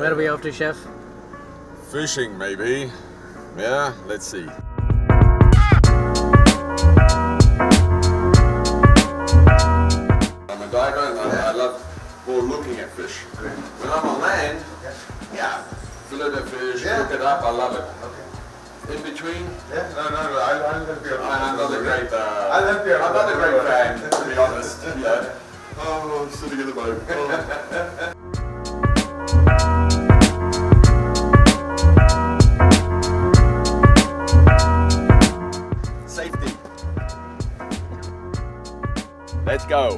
Where are we off to, Chef? Fishing, maybe. Yeah, let's see. I'm a diver and I love more looking at fish. When I'm on land, yeah, fillet the fish, cook it up, I love it. In between? Yeah, no, I'll help you. I'm not a great, I'm not a great fan, to be honest. Yeah. Oh, I'm sitting in the boat. Oh. Safety. Let's go.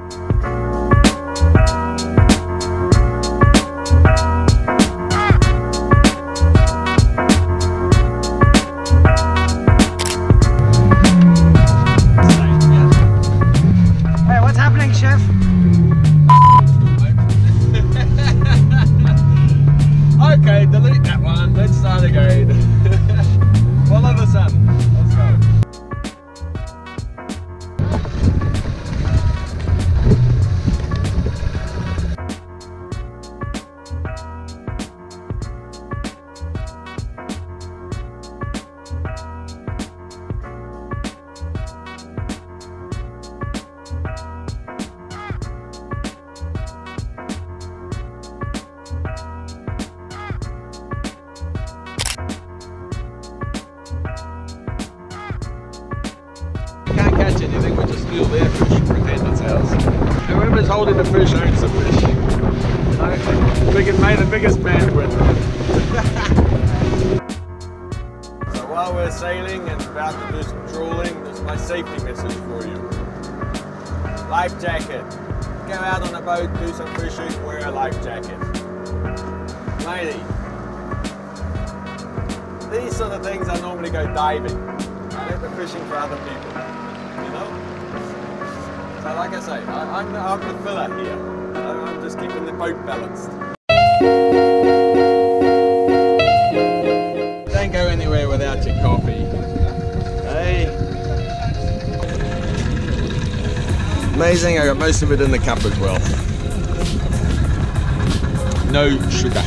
Chef? Okay, delete that one. Let's start again. Follow the sun. Let's go. Can't catch anything, we just steal their fish and pretend it's ours. Whoever's holding the fish owns the fish. We can make the biggest man win. So while we're sailing and about to do some trawling, there's my safety message for you. Life jacket. Go out on a boat, do some fishing, wear a life jacket. Matey. These sort of things I normally go diving. I let the fishing for other people. You know? So like I say, I'm the filler here. I'm just keeping the boat balanced. Don't go anywhere without your coffee. Hey. Amazing, I got most of it in the cup as well. No sugar.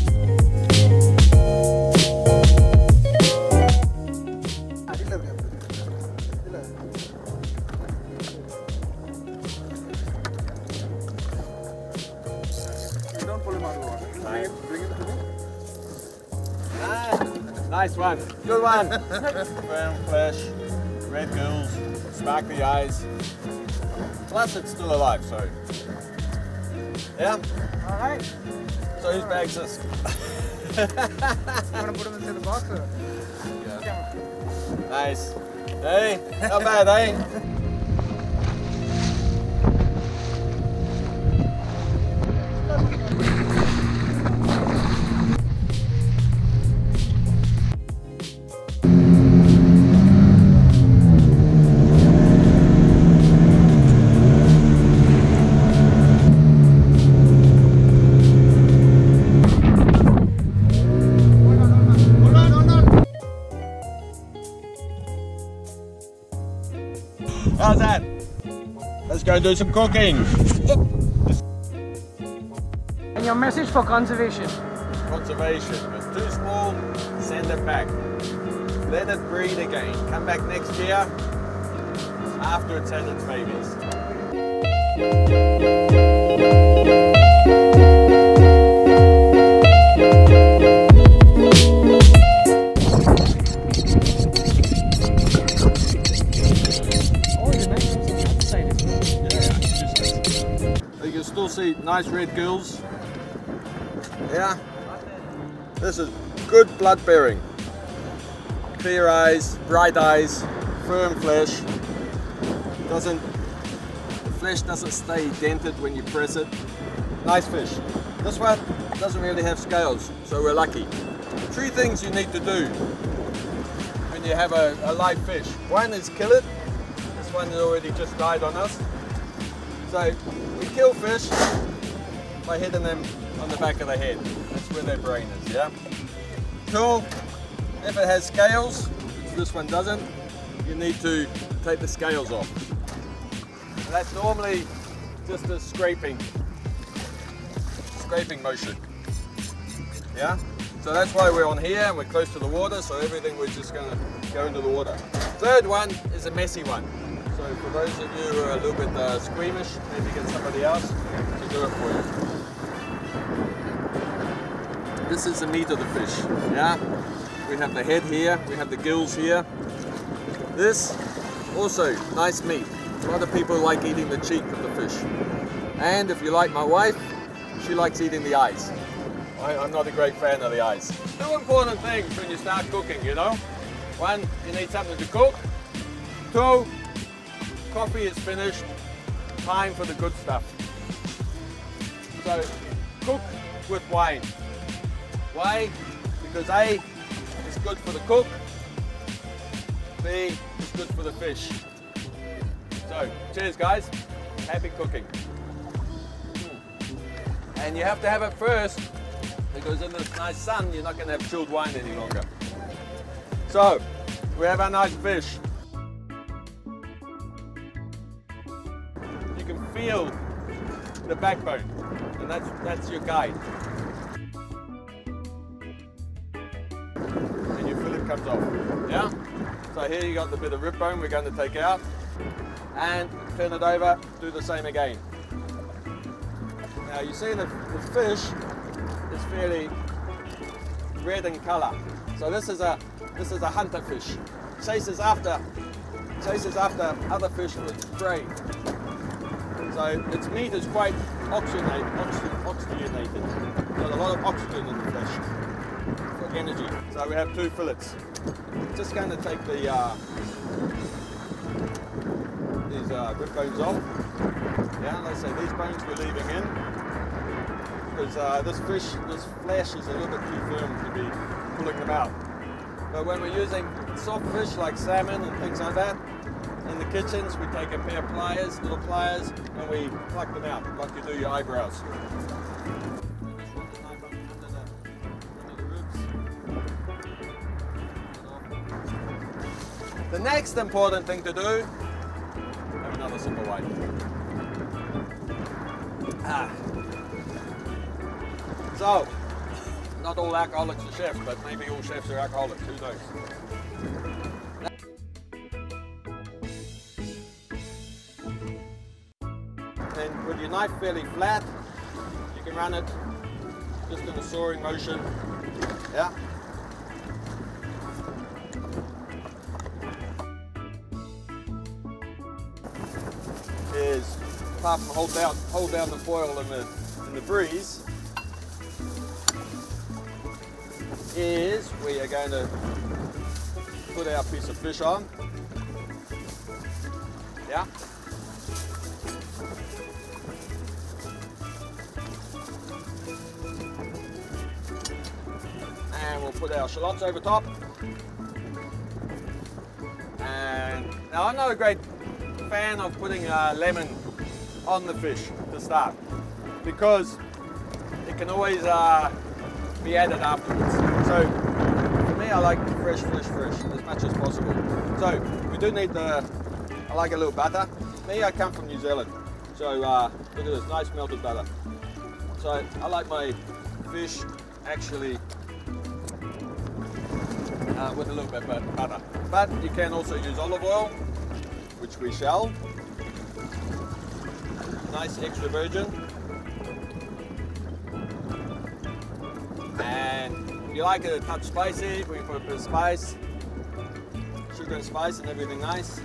Nice one, good one. Firm flesh, red gills, sparkly eyes. Plus it's still alive, so. Yeah? Alright. So whose bag's this? I'm gonna put them into the box or? Yeah. Nice. Hey, not bad, eh? How's that? Let's go do some cooking. And your message for conservation? Conservation. If it's too small, send it back. Let it breed again. Come back next year after it's had its babies. You can still see nice red gills. Yeah. This is good blood bearing. Clear eyes, bright eyes, firm flesh. The flesh doesn't stay dented when you press it. Nice fish. This one doesn't really have scales, so we're lucky. 3 things you need to do when you have a live fish. One is kill it. This one has already just died on us. So we kill fish by hitting them on the back of the head. That's where their brain is, yeah? Cool. If it has scales, which this one doesn't, you need to take the scales off. And that's normally just a scraping motion. Yeah? So that's why we're on here and we're close to the water, so everything we're just going to go into the water. Third one is a messy one. So for those of you who are a little bit squeamish, maybe get somebody else to do it for you. This is the meat of the fish. Yeah? We have the head here, we have the gills here. This, also nice meat. A lot of people like eating the cheek of the fish. And if you like my wife, she likes eating the eyes. I'm not a great fan of the eyes. Two important things when you start cooking, you know. One, you need something to cook. Two, coffee is finished. Time for the good stuff. So, cook with wine. Why? Because A, it's good for the cook. B, it's good for the fish. So, cheers guys. Happy cooking. And you have to have it first, because in this nice sun, you're not going to have chilled wine any longer. So, we have our nice fish. You can feel the backbone, and that's your guide. And your fillet comes off, yeah? So here you got the bit of rib bone we're going to take out, and turn it over, do the same again. Now you see the fish is fairly red in colour. So this is a hunter fish. Chases after other fish with prey. So its meat is quite oxygenated. There's a lot of oxygen in the flesh for energy. So we have two fillets. Just going to take the these rib bones off. Yeah, let's say these bones we're leaving in. Because this flesh is a little bit too firm to be pulling them out. But when we're using soft fish like salmon and things like that, in the kitchens we take a pair of pliers, little pliers, and we pluck them out like you do your eyebrows. The next important thing to do, have another sip of wine. So, not all alcoholics are chefs, but maybe all chefs are alcoholics, who knows? And with your knife fairly flat, you can run it just in a sawing motion, yeah? Is apart from hold down the foil in the breeze, is we are going to put our piece of fish on. Yeah. And we'll put our shallots over top. And now I'm not a great fan of putting lemon on the fish to start, because it can always be added afterwards. So for me, I like fresh as much as possible. So we do need I like a little butter. Me, I come from New Zealand, so look at this nice melted butter. So I like my fish actually with a little bit of butter. But you can also use olive oil, which we shall. Nice extra virgin. And if you like it a touch spicy, we can put a bit of spice, sugar and spice and everything nice.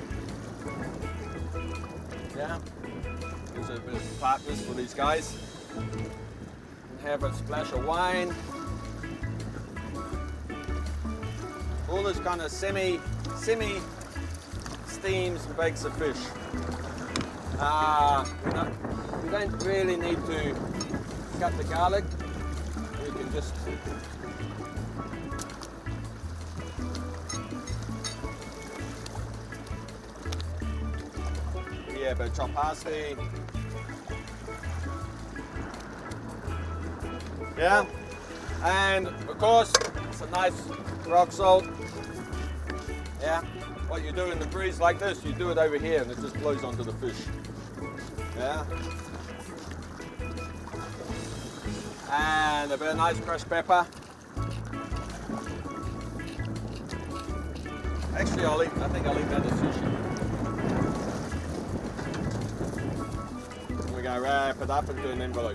Yeah. Also a bit of partners for these guys. And have a splash of wine. All this kind of semi steams and bakes the fish. We don't really need to cut the garlic. We can just a bit of chopped parsley. Yeah, and of course it's a nice rock salt. Yeah. What you do in the breeze like this, you do it over here and it just blows onto the fish. Yeah. And a bit of nice crushed pepper. Actually, I think I'll eat that as sushi. We're going to wrap it up into an envelope.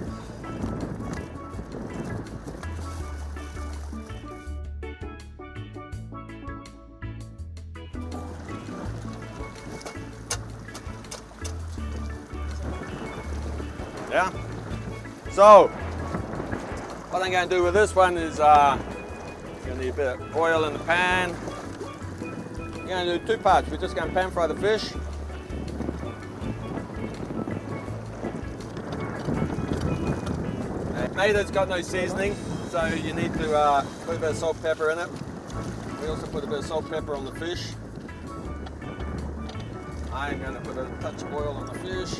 Yeah. So, what I'm going to do with this one is going to need a bit of oil in the pan. I'm going to do two parts. We're just going to pan fry the fish. It's got no seasoning, so you need to put a bit of salt and pepper in it. We also put a bit of salt and pepper on the fish. I'm going to put a touch of oil on the fish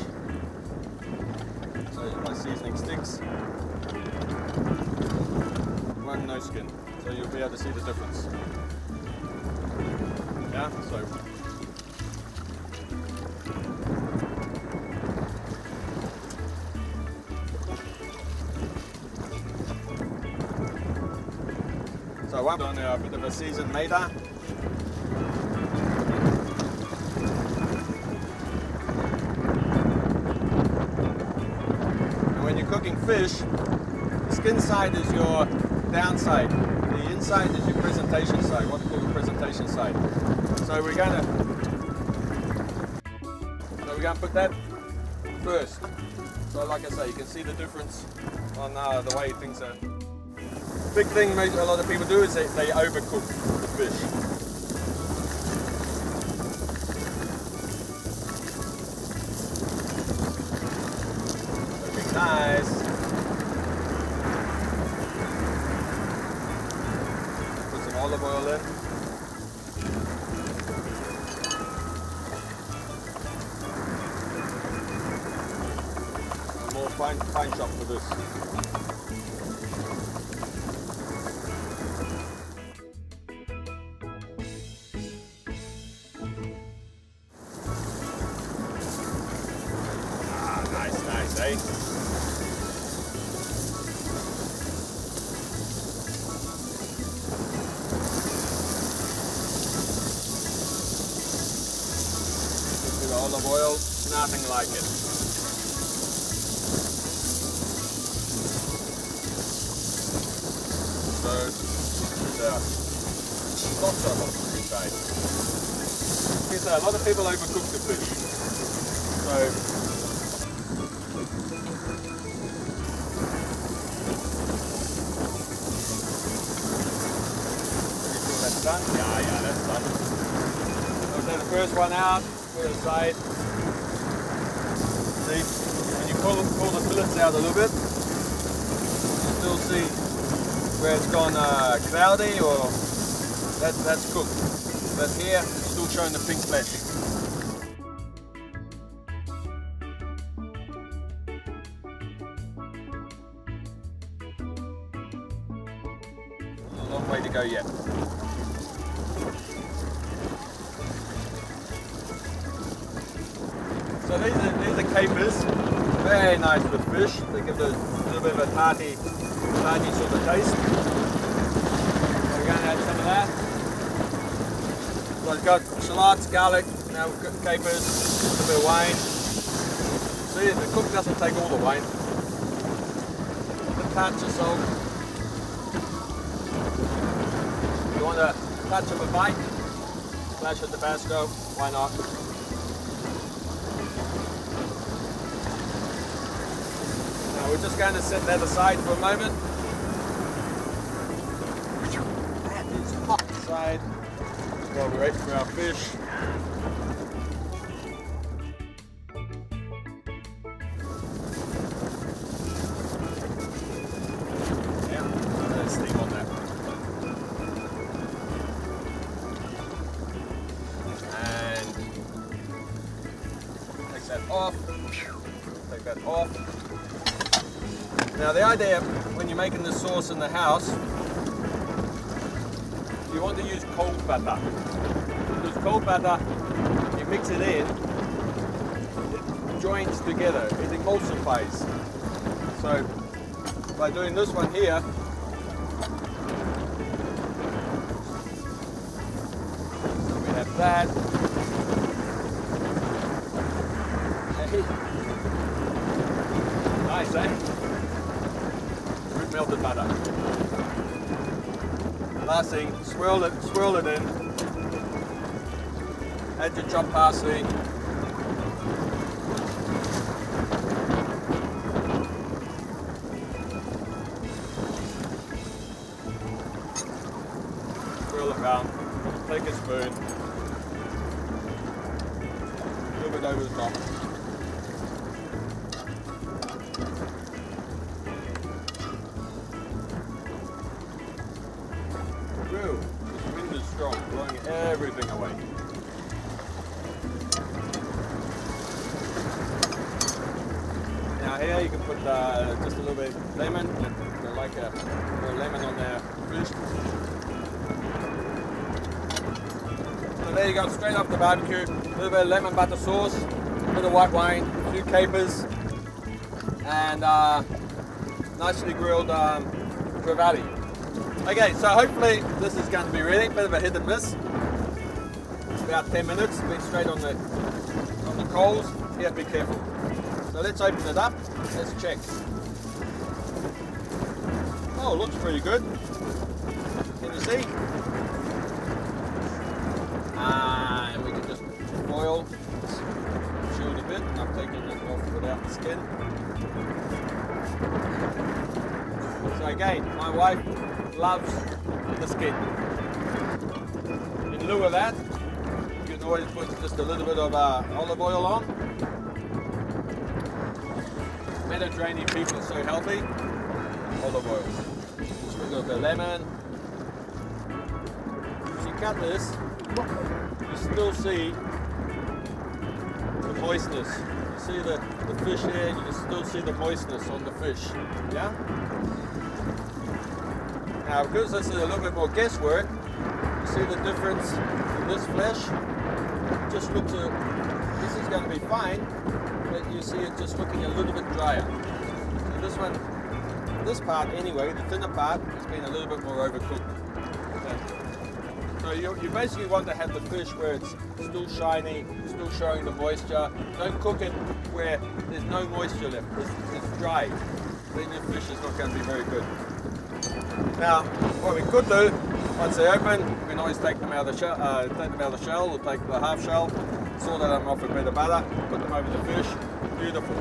so my seasoning sticks. One no skin, so you'll be able to see the difference. Yeah, so. So I'm on a bit of a seasoned maida. And when you're cooking fish, the skin side is your downside. The inside is your presentation side, what we call the presentation side. So we're going to put that first. So like I say, you can see the difference on the way things are. Big thing a lot of people do is they overcook the fish. Looking nice. Put some olive oil in. And more fine chop for this. Eh? With olive oil, nothing like it. So, lots of inside. So a lot of people overcook the fish. So, done? Yeah, that's done. I'll take the first one out, put it aside. See, when you pull the fillets out a little bit, you still see where it's gone cloudy, or that's cooked. But here, it's still showing the pink flesh. A long way to go yet. So these are capers, very nice with fish. They give it a little bit of a tarty sort of taste. So we're going to add some of that. So I've got shallots, garlic, now we've got capers, a little bit of wine. See, the cook doesn't take all the wine. A touch of salt. You want a touch of a bite? Splash of Tabasco, why not? We're just going to set that aside for a moment. That is hot aside while we wait for our fish. Yeah, let's steam on that. And take that off. Take that off. Now the idea when you're making this sauce in the house, you want to use cold butter. Because cold butter, you mix it in, it joins together, it emulsifies. So by doing this one here, can have that. Hey. Nice, eh? Good melted butter. Last thing, swirl it in. Add your chopped parsley. Swirl it round. Take a spoon. A little bit over the top. Woo! This wind is strong, blowing everything away. Now here you can put just a little bit of lemon, like a lemon on their fish. So there you go, straight off the barbecue. A little bit of lemon butter sauce, a bit of white wine, a few capers, and nicely grilled gravati. Okay, so hopefully this is going to be ready. Bit of a hit and miss. About 10 minutes, been straight on the coals. Yeah, be careful. So let's open it up. Let's check. Oh, looks pretty good. Can you see? And we can just boil, chew it a bit. I'm taking it off without the skin. So again, my wife loves the skin. In lieu of that, you can always put just a little bit of olive oil on. Mediterranean people are so healthy. Olive oil. Just a little bit of lemon. As you cut this, you still see the moistness. You see the fish here, you can still see the moistness on the fish. Yeah? Now, because this is a little bit more guesswork, you see the difference in this flesh. It just looks, this is going to be fine, but you see it just looking a little bit drier. So this one, this part anyway, the thinner part, has been a little bit more overcooked. Okay. So you basically want to have the fish where it's still shiny, still showing the moisture. Don't cook it where there's no moisture left, it's dry. Then your fish is not going to be very good. Now, what we could do, once they open, we can always take them out of the shell, or take the half shell, sort them off with a bit of butter, put them over the fish. Beautiful.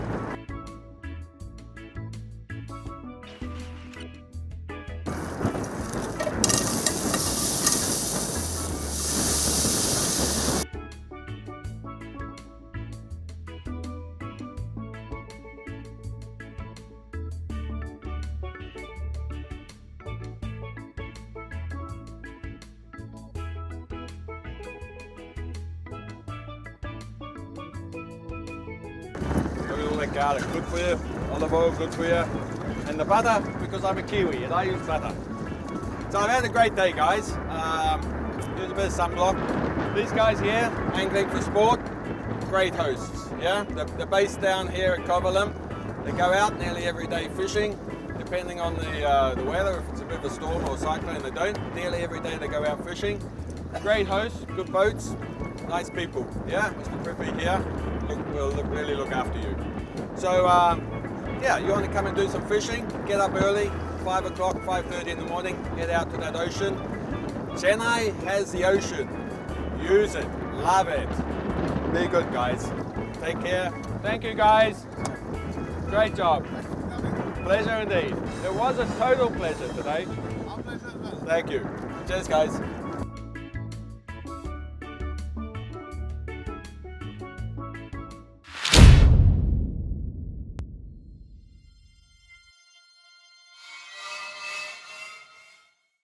All that garlic, good for you. Olive oil, good for you. And the butter, because I'm a Kiwi and I use butter. So I've had a great day, guys. Use a bit of sunblock. These guys here, angling for sport, great hosts. Yeah, they're based down here at Kovalam. They go out nearly every day fishing, depending on the weather. If it's a bit of a storm or a cyclone, they don't. Nearly every day they go out fishing. Great hosts, good boats, nice people. Yeah, Mr. Prithvi here. Will really look after you. So yeah, you want to come and do some fishing, get up early, 5 o'clock, 5:30 in the morning, get out to that ocean. Chennai has the ocean. Use it, love it. Be good, guys. Take care. Thank you, guys. Great job. Pleasure indeed. It was a total pleasure today. Our pleasure as well. Thank you. Cheers, guys.